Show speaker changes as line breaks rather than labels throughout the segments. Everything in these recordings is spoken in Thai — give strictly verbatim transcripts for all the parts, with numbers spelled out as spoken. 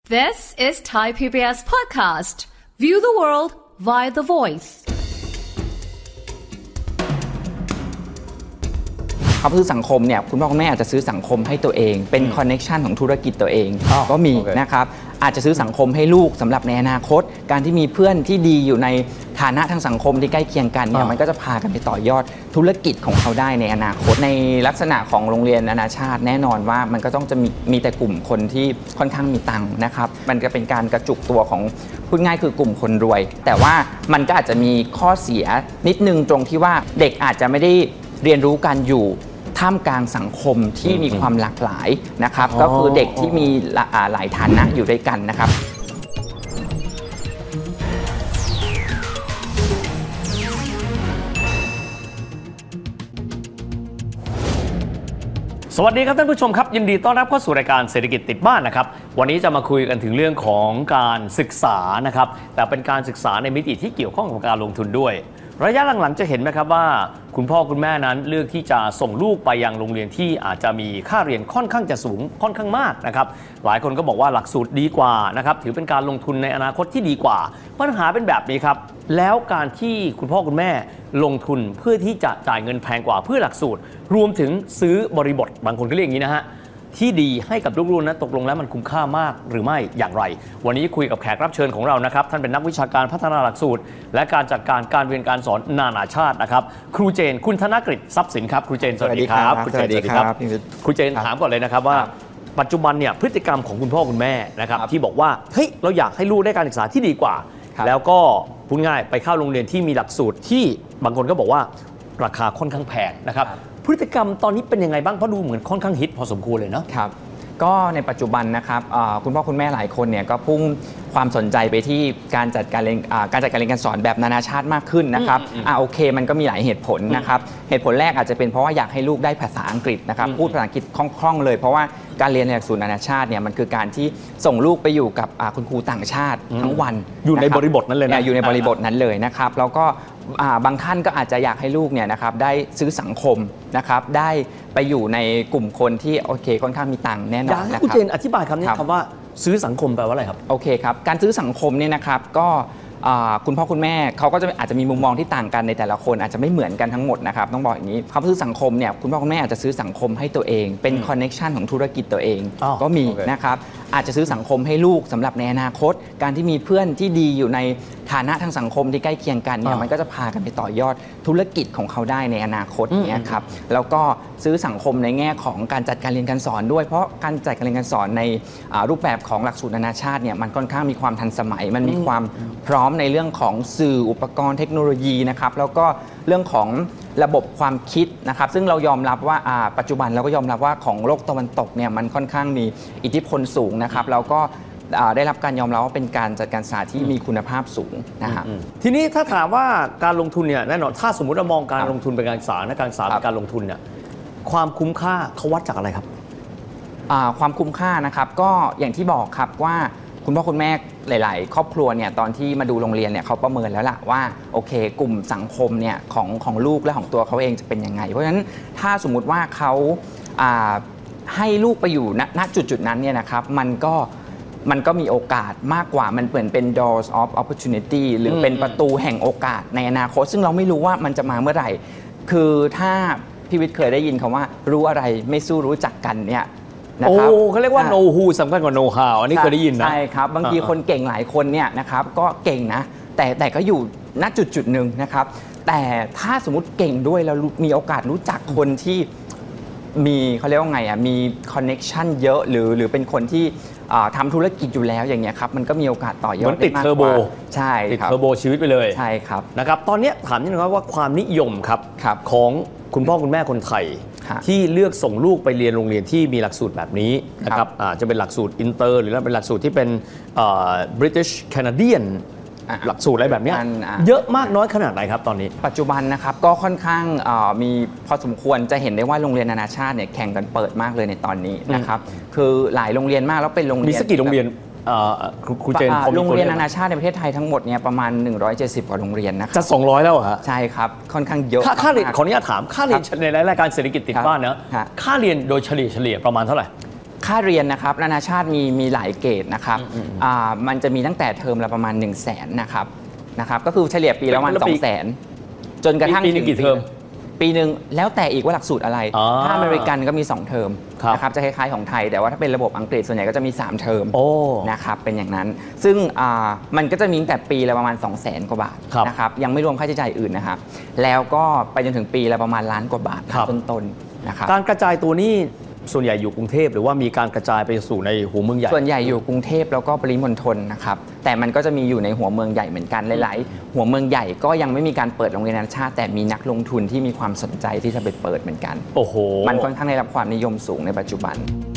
This is Thai พี บี เอส podcast. View the world via the voice.
เขาซื้อสังคมเนี่ยคุณพ่อคุณแม่อาจจะซื้อสังคมให้ตัวเองเป็นคอนเน็กชันของธุรกิจตัวเองก็มีนะครับอาจจะซื้อสังคมให้ลูกสำหรับในอนาคตการที่มีเพื่อนที่ดีอยู่ในฐานะทางสังคมที่ใกล้เคียงกันเนี่ยมันก็จะพากันไปต่อยอดธุรกิจของเขาได้ในอนาคตในลักษณะของโรงเรียนนานาชาติแน่นอนว่ามันก็ต้องจะมีมีแต่กลุ่มคนที่ค่อนข้างมีตังค์นะครับมันจะเป็นการกระจุกตัวของพูดง่ายคือกลุ่มคนรวยแต่ว่ามันก็อาจจะมีข้อเสียนิดนึงตรงที่ว่าเด็กอาจจะไม่ได้เรียนรู้การอยู่ท่ามกลางสังคมที่มีความหลากหลายนะครับก็คือเด็กที่มีหลายฐานะอยู่ด้วยกันนะครับ
สวัสดีครับท่านผู้ชมครับยินดีต้อนรับเข้าสู่รายการเศรษฐกิจติดบ้านนะครับวันนี้จะมาคุยกันถึงเรื่องของการศึกษานะครับแต่เป็นการศึกษาในมิติที่เกี่ยวข้องกับการลงทุนด้วยระยะหลังๆจะเห็นไหมครับว่าคุณพ่อคุณแม่นั้นเลือกที่จะส่งลูกไปยังโรงเรียนที่อาจจะมีค่าเรียนค่อนข้างจะสูงค่อนข้างมากนะครับหลายคนก็บอกว่าหลักสูตรดีกว่านะครับถือเป็นการลงทุนในอนาคตที่ดีกว่าปัญหาเป็นแบบนี้ครับแล้วการที่คุณพ่อคุณแม่ลงทุนเพื่อที่จะจ่ายเงินแพงกว่าเพื่อหลักสูตรรวมถึงซื้อบริบทบางคนก็เรียกอย่างนี้นะฮะที่ดีให้กับลูกๆนั้นตกลงแล้วมันคุ้มค่ามากหรือไม่อย่างไรวันนี้คุยกับแขกรับเชิญของเรานะครับท่านเป็นนักวิชาการพัฒนาหลักสูตรและการจัดการการเรียนการสอนนานาชาตินะครับครูเจนคุณธนกฤษทรัพย์สินครับครูเจนสวัสดีครับ
ครูเจนสวัสดีครับ
ครูเจนถามก่อนเลยนะครับว่าปัจจุบันเนี่ยพฤติกรรมของคุณพ่อคุณแม่นะครับที่บอกว่าเฮ้ยเราอยากให้ลูกได้การศึกษาที่ดีกว่าแล้วก็พูดง่ายไปเข้าโรงเรียนที่มีหลักสูตรที่บางคนก็บอกว่าราคาค่อนข้างแพงนะครับพฤติกรรมตอนนี้เป็นยังไงบ้างเพราะดูเหมือนค่อนข้างฮิตพอสมควรเลยเนาะ
ครับก็ในปัจจุบันนะครับคุณพ่อคุณแม่หลายคนเนี่ยก็พุ่งความสนใจไปที่การจัดการเรียนการจัดการเรียนการสอนแบบนานาชาติมากขึ้นนะครับอ่าโอเคมันก็มีหลายเหตุผลนะครับเหตุผลแรกอาจจะเป็นเพราะว่าอยากให้ลูกได้ภาษาอังกฤษนะครับพูดภาษาอังกฤษคล่องๆเลยเพราะว่าการเรียนในหลักสูตรนานาชาติเนี่ยมันคือการที่ส่งลูกไปอยู่กับคุณครูต่างชาติทั้งวัน
อยู่ในบริบทนั้นเลยนะ
อยู่ในบริบทนั้นเลยนะครับแล้วก็บางท่านก็อาจจะอยากให้ลูกเนี่ยนะครับได้ซื้อสังคมนะครับได้ไปอยู่ในกลุ่มคนที่โอเคค่อนข้างมีตังค์แน่นอนนะครับ
คุณเจนอธิบายคำนี้คำว่าซื้อสังคมแปลว่าอะไรครับ
โอเคครับการซื้อสังคมเนี่ยนะครับก็คุณพ่อคุณแม่เขาก็จะอาจจะมีมุมมองที่ต่างกันในแต่ละคนอาจจะไม่เหมือนกันทั้งหมดนะครับต้องบอกอย่างนี้คำซื้อสังคมเนี่ยคุณพ่อคุณแม่อาจจะซื้อสังคมให้ตัวเองเป็นคอนเน็กชันของธุรกิจตัวเองก็มีนะครับอาจจะซื้อสังคมให้ลูกสำหรับในอนาคตการที่มีเพื่อนที่ดีอยู่ในฐานะทางสังคมที่ใกล้เคียงกันเนี่ยมันก็จะพากันไปต่อยอดธุรกิจของเขาได้ในอนาคตเนี่ยครับแล้วก็ซื้อสังคมในแง่ของการจัดการเรียนการสอนด้วยเพราะการจัดการเรียนการสอนในรูปแบบของหลักสูตรนานาชาติเนี่ยมันค่อนข้างมีความทันสมัยมันมีความพร้อมในเรื่องของสื่ออุปกรณ์เทคโนโลยีนะครับแล้วก็เรื่องของระบบความคิดนะครับซึ่งเรายอมรับว่าปัจจุบันเราก็ยอมรับว่าของโลกตะวันตกเนี่ยมันค่อนข้างมีอิทธิพลสูงนะครับแล้วก็ได้รับการยอมรับว่าเป็นการจัดการศึกษาที่มีคุณภาพสูงนะครับ
ทีนี้ถ้าถามว่าการลงทุนเนี่ยแน่นอนถ้าสมมติเรามองการลงทุนเป็นการศึกษาและการศึกษาเป็นการลงทุนเนี่ยความคุ้มค่าเขาวัดจากอะไรครับ
ความคุ้มค่านะครับก็อย่างที่บอกครับว่าคุณพ่อคุณแม่หลายๆครอบครัวเนี่ยตอนที่มาดูโรงเรียนเนี่ยเขาประเมินแล้วล่ะว่าโอเคกลุ่มสังคมเนี่ยของของลูกและของตัวเขาเองจะเป็นยังไงเพราะฉะนั้นถ้าสมมุติว่าเขาให้ลูกไปอยู่ณจุดจุดนั้นเนี่ยนะครับมันก็มันก็มีโอกาสมากกว่ามันเปลี่ยนเป็น doors of opportunity หรือเป็นประตูแห่งโอกาสในอนาคตซึ่งเราไม่รู้ว่ามันจะมาเมื่อไหร่คือถ้าพี่วิทย์เคยได้ยินคำว่ารู้อะไรไม่สู้รู้จักกันเนี่ย
โอ้เขาเรียกว่า know who สำคัญกว่า know how อันนี้เคยได้ยินนะ
ใช่ครับบางทีคนเก่งหลายคนเนี่ยนะครับก็เก่งนะแต่แต่ก็อยู่ณจุดจุดหนึ่งนะครับแต่ถ้าสมมติเก่งด้วยแล้วมีโอกาสรู้จักคนที่มีเขาเรียกว่าไงอ่ะมีคอนเน็กชันเยอะหรือหรือเป็นคนที่ทำธุรกิจอยู่แล้วอย่างเงี้ยครับมันก็มีโอกาสต่อยอด
ได้มากกว่าติดเทอร์โบ
ใช่
ติดเทอร์โบชีวิตไปเลย
ใช่ครับ
นะครับตอนนี้ถามนิดนึงว่าความนิยมครับของคุณพ่อคุณแม่คนไทยที่เลือกส่งลูกไปเรียนโรงเรียนที่มีหลักสูตรแบบนี้นะครับจะเป็นหลักสูตรอินเตอร์หรือเป็นหลักสูตรที่เป็น British Canadian หลักสูตรอะไรแบบนี้เยอะมากน้อยขนาดไหนครับตอนนี้
ปัจจุบันนะครับก็ค่อนข้างมีพอสมควรจะเห็นได้ว่าโรงเรียนนานาชาติเนี่ยแข่งกันเปิดมากเลยในตอนนี้นะครับคือหลายโรงเรียนมากแล้วเป็นโรงเรียน
มีสักกี่โรงเรียนครูเจน
โรงเรียนนานาชาติในประเทศไทยทั้งหมดเนี่ยประมาณหนึ่งร้อยเจ็ดสิบกว่าโรงเรียนนะครับ
จะสองร้อยแล้วเหรอฮะ
ใช่ครับค่อนข้างเยอะ
ค่าเรียนขออนุญาตถามค่าเรียนในรายการเศรษฐกิจติดบ้านเนอะค่าเรียนโดยเฉลี่ยเฉลี่ยประมาณเท่าไหร่
ค่าเรียนนะครับนานาชาติมีมีหลายเกรดนะครับอ่ามันจะมีตั้งแต่เทอมละประมาณ หนึ่งแสน นะครับนะครับก็คือเฉลี่ยปีละประมาณ สองแสน จนกระทั่ง
ปีนึงกี่เทอม
ปีหนึ่งแล้วแต่อีกว่าหลักสูตรอะไรถ้าอเมริกันก็มีสองเทอมนะครับจะคล้ายๆของไทยแต่ว่าถ้าเป็นระบบอังกฤษส่วนใหญ่ก็จะมีสามเทอมนะครับเป็นอย่างนั้นซึ่งมันก็จะมีตั้งแต่ปีละประมาณ สองแสน กว่าบาทนะครับยังไม่รวมค่าใช้จ่ายอื่นนะครับแล้วก็ไปจนถึงปีละประมาณล้านกว่าบาทต้นๆนะครับ
การกระจายตัวนี้ส่วนใหญ่อยู่กรุงเทพหรือว่ามีการกระจายไปสู่ในหัวเมืองใหญ่
ส่วนใหญ่อยู่กรุงเทพแล้วก็ปริมณฑลนะครับแต่มันก็จะมีอยู่ในหัวเมืองใหญ่เหมือนกันหลายๆหัวเมืองใหญ่ก็ยังไม่มีการเปิดโรงเรียนนานาชาติแต่มีนักลงทุนที่มีความสนใจที่จะไปเปิดเหมือนกัน
โอ้โห
มันค่อนข้างได้รับความนิยมสูงในปัจจุบัน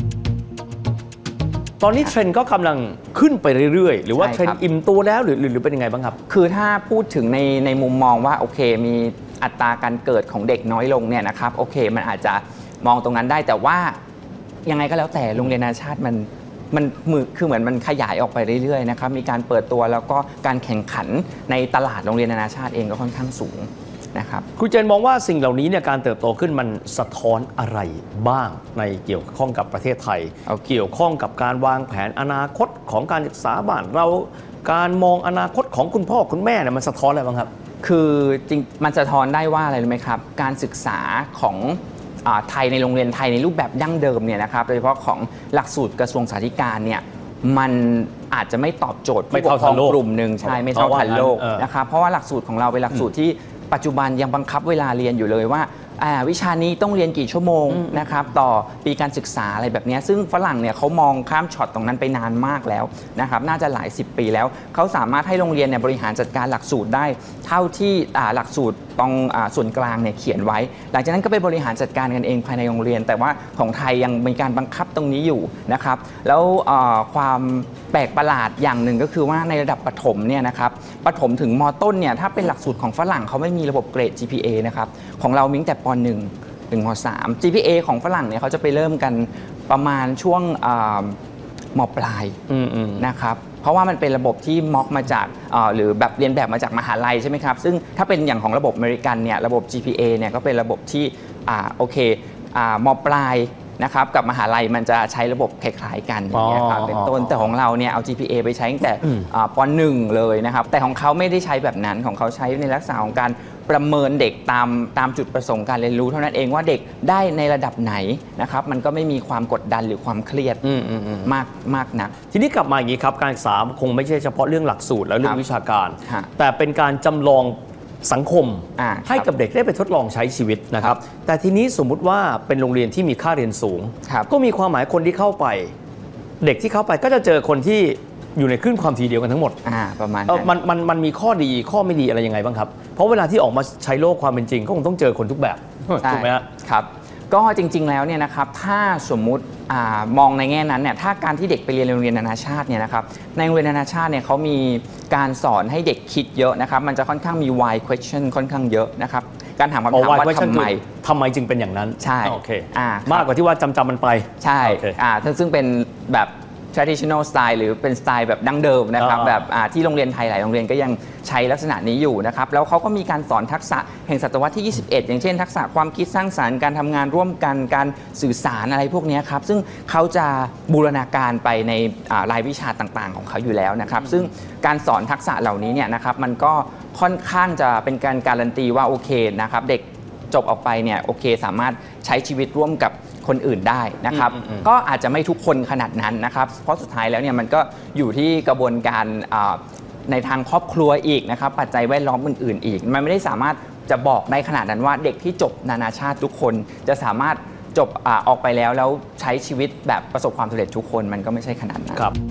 ตอนนี้เทรนด์ก็กำลังขึ้นไปเรื่อยๆหรือว่าเทรนด์อิ่มตัวแล้วหรือหรือเป็นยังไงบ้างครับ
คือถ้าพูดถึงในในมุมมองว่าโอเคมีอัตราการเกิดของเด็กน้อยลงเนี่ยนะครับโอเคมันอาจจะมองตรงนั้นได้แต่ว่ายังไงก็แล้วแต่โรงเรียนนานาชาติมันมันมือคือเหมือนมันขยายออกไปเรื่อยๆนะครับมีการเปิดตัวแล้วก็การแข่งขันในตลาดโรงเรียนนานาชาติเองก็ค่อนข้างสูงนะครับ
ครูเจนมองว่าสิ่งเหล่านี้เนี่ยการเติบโตขึ้นมันสะท้อนอะไรบ้างในเกี่ยวข้องกับประเทศไทยเอาเกี่ยวข้องกับการวางแผนอนาคตของการศึกษาบ้านเราการมองอนาคตของคุณพ่อคุณแม่เนี่ยมันสะท้อนอะไรบ้างครับ
คือจริงมันสะท้อนได้ว่าอะไรรู้ไหมครับการศึกษาของไทยในโรงเรียนไทยในรูปแบบดั้งเดิมเนี่ยนะครับโดยเฉพาะของหลักสูตรกระทรวงสาธารณสุขเนี่ยมันอาจจะไม่ตอบโจทย์ผู้ปกครองกลุ่มหนึ่งใช่ไม่เท่าทันโลกนะครับเพราะว่าหลักสูตรของเราเป็นหลักสูตรที่ปัจจุบันยังบังคับเวลาเรียนอยู่เลยว่าวิชานี้ต้องเรียนกี่ชั่วโมงนะครับต่อปีการศึกษาอะไรแบบนี้ซึ่งฝรั่งเนี่ยเขามองข้ามช็อตตรงนั้นไปนานมากแล้วนะครับน่าจะหลายสิบปีแล้วเขาสามารถให้โรงเรียนเนี่ยบริหารจัดการหลักสูตรได้เท่าที่หลักสูตรตรงส่วนกลางเนี่ยเขียนไว้หลังจากนั้นก็ไปบริหารจัดการกันเองภายในโรงเรียนแต่ว่าของไทยยังมีการบังคับตรงนี้อยู่นะครับแล้วความแปลกประหลาดอย่างหนึ่งก็คือว่าในระดับประถมเนี่ยนะครับประถมถึงม.ต้นเนี่ยถ้าเป็นหลักสูตรของฝรั่งเขาไม่มีระบบเกรด จี พี เอ นะครับของเรามีตั้งแต่ป.หนึ่ง ถึงม.สาม จี พี เอ ของฝรั่งเนี่ยเขาจะไปเริ่มกันประมาณช่วงม.ปลายนะครับเพราะว่ามันเป็นระบบที่ม็อกมาจากหรือแบบเรียนแบบมาจากมหาลัยใช่ไหมครับซึ่งถ้าเป็นอย่างของระบบอเมริกันเนี่ยระบบ จี พี เอ เนี่ยก็เป็นระบบที่โอเคม.ปลายนะครับกับมหาลัยมันจะใช้ระบบคล้ายๆกันอย่างเงี้ยครับเป็นต้นแต่ของเราเนี่ยเอา จี พี เอ ไปใช้ตั้งแต่ป.หนึ่ง เลยนะครับแต่ของเขาไม่ได้ใช้แบบนั้นของเขาใช้ในลักษณะของการประเมินเด็กตามตามจุดประสงค์การเรียนรู้เท่านั้นเองว่าเด็กได้ในระดับไหนนะครับมันก็ไม่มีความกดดันหรือความเครียดมากมากนัก
ทีนี้กลับมาอย่างนี้ครับการศึกษาคงไม่ใช่เฉพาะเรื่องหลักสูตรและเรื่องวิชาการแต่เป็นการจำลองสังคมให้กับเด็กได้ไปทดลองใช้ชีวิตนะครับแต่ทีนี้สมมุติว่าเป็นโรงเรียนที่มีค่าเรียนสูงก็มีความหมายคนที่เข้าไปเด็กที่เข้าไปก็จะเจอคนที่อยู่ในคลื่นความถี่เดียวกันทั้งหมด
ประมาณ
มันมันมันมีข้อดีข้อไม่ดีอะไรยังไงบ้างครับเพราะเวลาที่ออกมาใช้โลกความเป็นจริงก็คงต้องเจอคนทุกแบบถูกไหม
ครับก็จริงๆแล้วเนี่ยนะครับถ้าสมมุติมองในแง่นั้นเนี่ยถ้าการที่เด็กไปเรียนโรงเรียนนานาชาติเนี่ยนะครับในโรงเรียนนานาชาติเนี่ยเขามีการสอนให้เด็กคิดเยอะนะครับมันจะค่อนข้างมี why question ค่อนข้างเยอะนะครับการถามคำถามว่าทำไม
ทำไมจึงเป็นอย่างนั้น
ใช่
โอเคมากกว่าที่ว่าจำจำมันไป
ใช่ซึ่งเป็นแบบ traditional style หรือเป็นสไตล์แบบดั้งเดิมนะครับแบบที่โรงเรียนไทยหลายโรงเรียนก็ยังใช้ลักษณะนี้อยู่นะครับแล้วเขาก็มีการสอนทักษะแห่งศตวรรษที่ยี่สิบเอ็ดอย่างเช่นทักษะความคิดสร้างสรรค์การทำงานร่วมกันการสื่อสารอะไรพวกนี้ครับซึ่งเขาจะบูรณาการไปในรายวิชาต่างๆของเขาอยู่แล้วนะครับซึ่งการสอนทักษะเหล่านี้เนี่ยนะครับมันก็ค่อนข้างจะเป็นการการันตีว่าโอเคนะครับเด็กจบออกไปเนี่ยโอเคสามารถใช้ชีวิตร่วมกับคนอื่นได้นะครับก็อาจจะไม่ทุกคนขนาดนั้นนะครับเพราะสุดท้ายแล้วเนี่ยมันก็อยู่ที่กระบวนการในทางครอบครัวอีกนะครับปัจจัยแวดล้อมอื่นๆอีกมันไม่ได้สามารถจะบอกได้ขนาดนั้นว่าเด็กที่จบนานาชาติทุกคนจะสามารถจบออกไปแล้วแล้วใช้ชีวิตแบบประสบความสำเร็จทุกคนมันก็ไม่ใช่ขนาดนั้น
ครับ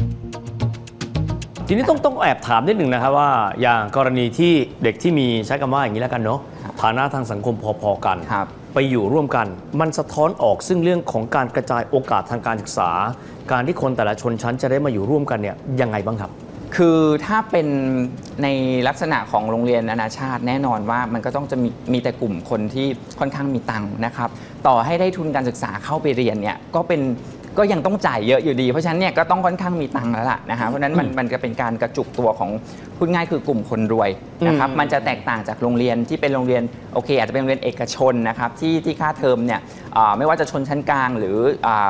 ทีนี้ต้องต้องแอบถามนิดหนึ่งนะครับว่าอย่างกรณีที่เด็กที่มีใช้คำว่าอย่างนี้แล้วกันเนาะฐานะทางสังคมพอๆกันไปอยู่ร่วมกันมันสะท้อนออกซึ่งเรื่องของการกระจายโอกาสทางการศึกษาการที่คนแต่ละชนชั้นจะได้มาอยู่ร่วมกันเนี่ยยังไงบ้างครับ
คือถ้าเป็นในลักษณะของโรงเรียนนานาชาติแน่นอนว่ามันก็ต้องจะมีมีแต่กลุ่มคนที่ค่อนข้างมีตังค์นะครับต่อให้ได้ทุนการศึกษาเข้าไปเรียนเนี่ยก็เป็นก็ยังต้องจ่ายเยอะอยู่ดีเพราะฉะนั้นเนี่ยก็ต้องค่อนข้างมีตังค์แล้วล่ะนะฮะเพราะฉะนั้นมันมันจะเป็นการกระจุกตัวของพูดง่ายคือกลุ่มคนรวยนะครับมันจะแตกต่างจากโรงเรียนที่เป็นโรงเรียนโอเคอาจจะเป็นโรงเรียนเอกชนนะครับที่ที่ค่าเทอมเนี่ยไม่ว่าจะชนชั้นกลางหรือ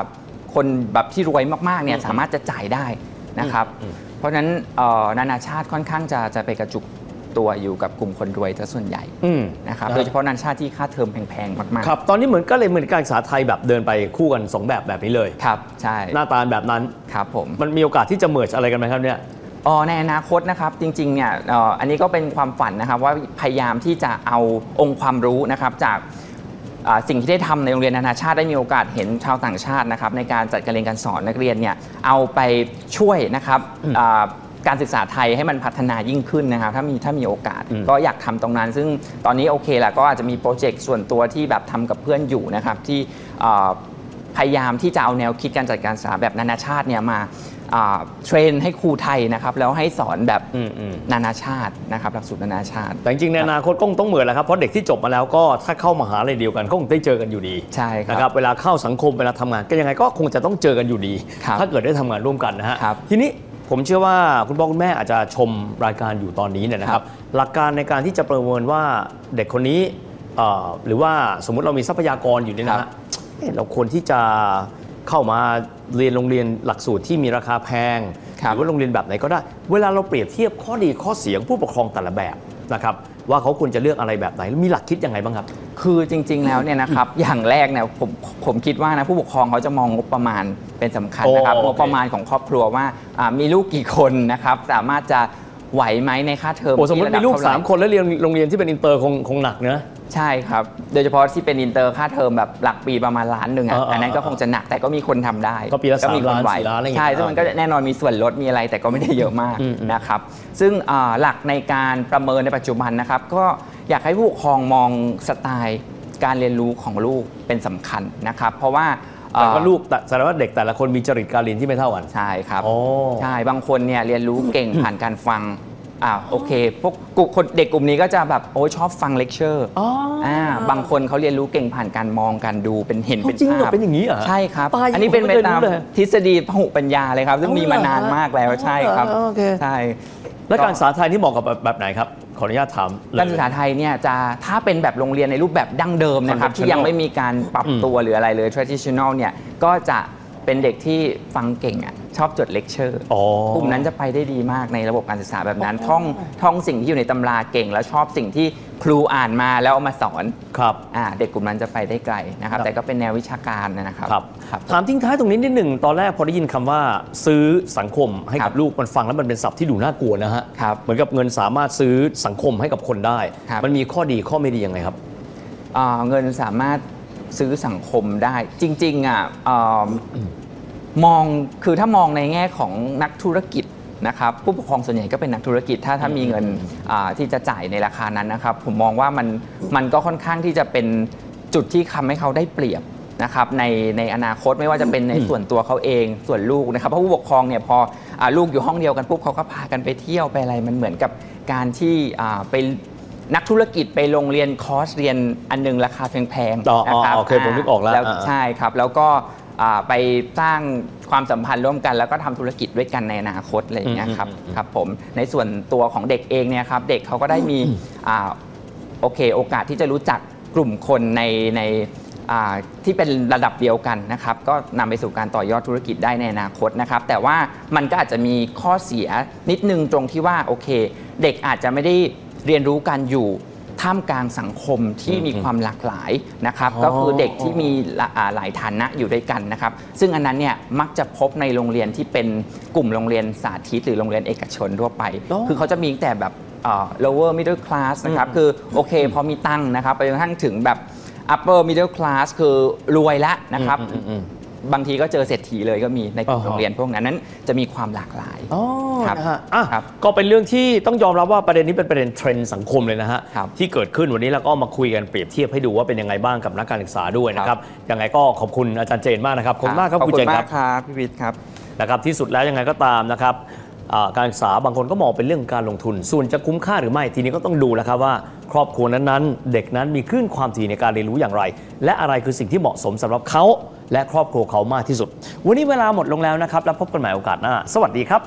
คนแบบที่รวยมากๆเนี่ยสามารถจะจ่ายได้นะครับเพราะฉะนั้นนานาชาติค่อนข้างจะจะไปกระจุกตัวอยู่กับกลุ่มคนรวยซะส่วนใหญ่นะครับโดยเฉพาะนานาชาติที่ค่าเทอมแพงๆมากๆ
ครับตอนนี้เหมือนก็เลยเหมือนการศึกษาไทยแบบเดินไปคู่กันสองแบบแบบนี้เลย
ครับใช่
หน้าตาแบบนั้น
ครับผม
มันมีโอกาสที่จะเมิร์จอะไรกันไหมครับเนี่ย
อ๋อในอนาคตนะครับจริงๆเนี่ยอันนี้ก็เป็นความฝันนะครับว่าพยายามที่จะเอาองค์ความรู้นะครับจากสิ่งที่ได้ทำในโรงเรียนนานาชาติได้มีโอกาสเห็นชาวต่างชาตินะครับในการจัดการเรียนการสอนนักเรียนเนี่ยเอาไปช่วยนะครับการศึกษาไทยให้มันพัฒนายิ่งขึ้นนะครับถ้ามีถ้ามีโอกาสก็อยากทำตรงนั้นซึ่งตอนนี้โอเคแหละก็อาจจะมีโปรเจกต์ส่วนตัวที่แบบทำกับเพื่อนอยู่นะครับที่พยายามที่จะเอาแนวคิดการจัดการศึกษาแบบนานาชาติเนี่ยมาเทรนให้ครูไทยนะครับแล้วให้สอนแบบนานาชาตินะครับหลักสูตรนานาชาติ
แต่จริงๆในอนาคตก็ต้องเหมือนแหละครับเพราะเด็กที่จบมาแล้วก็ถ้าเข้ามหาลัยเดียวกันก็คงได้เจอกันอยู่ดี
ใช่ครับ
นะครับเวลาเข้าสังคมเวลาทำงานก็ยังไงก็คงจะต้องเจอกันอยู่ดีถ้าเกิดได้ทำงานร่วมกันนะฮะทีนี้ผมเชื่อว่าคุณพ่อคุณแม่อาจจะชมรายการอยู่ตอนนี้เนี่ยนะครับหลักการในการที่จะประเมินว่าเด็กคนนี้หรือว่าสมมุติเรามีทรัพยากรอยู่เนี่ยนะเราควรที่จะเข้ามาเรียนโรงเรียนหลักสูตรที่มีราคาแพงหรือว่าโรงเรียนแบบไหนก็ได้เวลาเราเปรียบเทียบข้อดีข้อเสียของผู้ปกครองแต่ละแบบนะครับว่าเขาควรจะเลือกอะไรแบบไหนมีหลักคิดยังไงบ้างครับ
คือจริงๆแล้วเนี่ยนะครับอย่างแรกเนี่ยผมผมคิดว่านะผู้ปกครองเขาจะมองงบประมาณเป็นสำคัญนะครับงบประมาณของครอบครัวว่ามีลูกกี่คนนะครับสามารถจะไหวไหมในค่าเทอม
สมมติมีลูกสามคนแล้วเรียนโรงเรียนที่เป็นอินเตอร์คงคงหนักเนอะ
ใช่ครับโดยเฉพาะที่เป็นอินเตอร์ค่าเทอมแบบหลักปีประมาณล้านหนึ่งอ่ะอันนั้นก็คงจะหนักแต่ก็มีคนทำได้
ก็ปีละสามล้านสี่ล้านอะไรอย่างเงี้ย
ใช่ซึ่งมันก็แน่นอนมีส่วนลดมีอะไรแต่ก็ไม่ได้เยอะมากนะครับซึ่งหลักในการประเมินในปัจจุบันนะครับก็อยากให้ผู้ปกครองมองสไตล์การเรียนรู้ของลูกเป็นสำคัญนะครับเพราะว่า
แต่ว่าลูกแสดงว่าเด็กแต่ละคนมีจริตการเรียนที่ไม่เท่ากัน
ใช่ครับใช่บางคนเนี่ยเรียนรู้เก่งผ่านการฟังอ่าโอเคพวกคนเด็กกลุ่มนี้ก็จะแบบโอ้ชอบฟังเลคเชอร์อ่าบางคนเขาเรียนรู้เก่งผ่านการมองการดูเป็นเห็นเป็นภาพ
จริงเหรอเป็นอย่างนี้เหรอ
ใช่ครับอันนี้เป็นไปตามทฤษฎีพหุปัญญาเลยครับซึ่งมีมานานมากแล้วใช่ครับใช่
แล้วการศึกษาไทยที่เหมาะกับแบบไหนครับขออนุญาตถาม
การศึกษาไทยเนี่ยจะถ้าเป็นแบบโรงเรียนในรูปแบบดั้งเดิมนะครับที่ยังไม่มีการปรับตัวหรืออะไรเลย traditional เนี่ยก็จะเป็นเด็กที่ฟังเก่งอ่ะชอบจดเลคเชอร์กลุ่มนั้นจะไปได้ดีมากในระบบการศึกษาแบบนั้นท่องท่องสิ่งที่อยู่ในตำราเก่งแล้วชอบสิ่งที่ครูอ่านมาแล้วเอามาสอน
ครับ
อ่าเด็กกลุ่มนั้นจะไปได้ไกลนะครับแต่ก็เป็นแนววิชาการนะครับ
ถามทิ้งท้ายตรงนี้นิดหนึ่งตอนแรกพอได้ยินคำว่าซื้อสังคมให้กับลูกมันฟังแล้วมันเป็นศัพท์ที่ดูน่ากลัวนะฮะเหมือนกับเงินสามารถซื้อสังคมให้กับคนได้มันมีข้อดีข้อไม่ดียังไงครับ
เงินสามารถซื้อสังคมได้จริงๆอ่ะมองคือถ้ามองในแง่ของนักธุรกิจนะครับผู้ปกครองส่วนใหญ่ก็เป็นนักธุรกิจถ้าถ้ามีเงินที่จะจ่ายในราคานั้นนะครับผมมองว่ามันมันก็ค่อนข้างที่จะเป็นจุดที่ทำให้เขาได้เปรียบนะครับในในอนาคตไม่ว่าจะเป็นในส่วนตัวเขาเองส่วนลูกนะครับเพราะผู้ปกครองเนี่ยพอลูกอยู่ห้องเดียวกันปุ๊บเขาก็พากันไปเที่ยวไปอะไรมันเหมือนกับการที่ไปนักธุรกิจไปโรงเรียนคอร์สเรียนอันนึงราคาแพงๆ
นะครับโอเคผมนึกออกแล้ว
ใช่ครับแล้วก็ไปสร้างความสัมพันธ์ร่วมกันแล้วก็ทำธุรกิจด้วยกันในอนาคตอะไรอย่างเงี้ยครับครับผมในส่วนตัวของเด็กเองเนี่ยครับเด็กเขาก็ได้มีโอเคโอกาสที่จะรู้จักกลุ่มคนในในที่เป็นระดับเดียวกันนะครับก็นำไปสู่การต่อยอดธุรกิจได้ในอนาคตนะครับแต่ว่ามันก็อาจจะมีข้อเสียนิดนึงตรงที่ว่าโอเคเด็กอาจจะไม่ได้เรียนรู้การอยู่ท่ามกลางสังคมที่มีความหลากหลายนะครับก็คือเด็กที่มีหลายฐานะอยู่ด้วยกันนะครับซึ่งอันนั้นเนี่ยมักจะพบในโรงเรียนที่เป็นกลุ่มโรงเรียนสาธิตหรือโรงเรียนเอกชนทั่วไปคือเขาจะมีแต่แบบ lower middle class นะครับคือโอเคพอมีตังค์นะครับไปจนกระทั่งถึงแบบ upper middle class คือรวยแล้วนะครับบางทีก็เจอเศรษฐีเลยก็มีในโรงเรียนพวกนั้นนั้นจะมีความหลากหลาย
ครับก็เป็นเรื่องที่ต้องยอมรับว่าประเด็นนี้เป็นประเด็นเทรนด์สังคมเลยนะฮะที่เกิดขึ้นวันนี้เราก็มาคุยกันเปรียบเทียบให้ดูว่าเป็นยังไงบ้างกับนักการศึกษาด้วยนะครับยังไงก็ขอบคุณอาจารย์เจนมากนะครับขอบคุณมากครับ
คุณเจนครับพี่วิทย์ครับ
นะครับที่สุดแล้วยังไงก็ตามนะครับการศึกษาบางคนก็มองเป็นเรื่องการลงทุนส่วนจะคุ้มค่าหรือไม่ทีนี้ก็ต้องดูแล้วครับว่าครอบครัวนั้นๆเด็กนั้นมีคลื่นความถี่ในการเรียนรู้อย่างไรและอะไรคือสิ่งที่เหมาะสมสำหรับเขาและครอบครัวเขามากที่สุดวันนี้เวลาหมดลงแล้วนะครับแล้วพบกันใหม่โอกาสหน้าสวัสดีครับ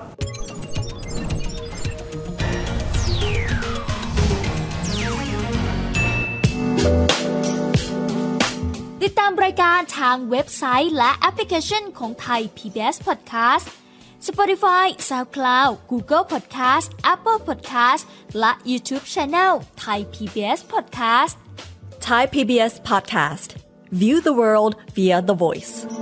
ติดตาม
รายการทางเว็บไซต์และแอปพลิเคชันของไทย พี บี เอส Podcast Spotify, SoundCloud, Google Podcast, Apple Podcast และ YouTube Channel Thai พี บี เอส Podcast
Thai พี บี เอส Podcast. View the world via the voice.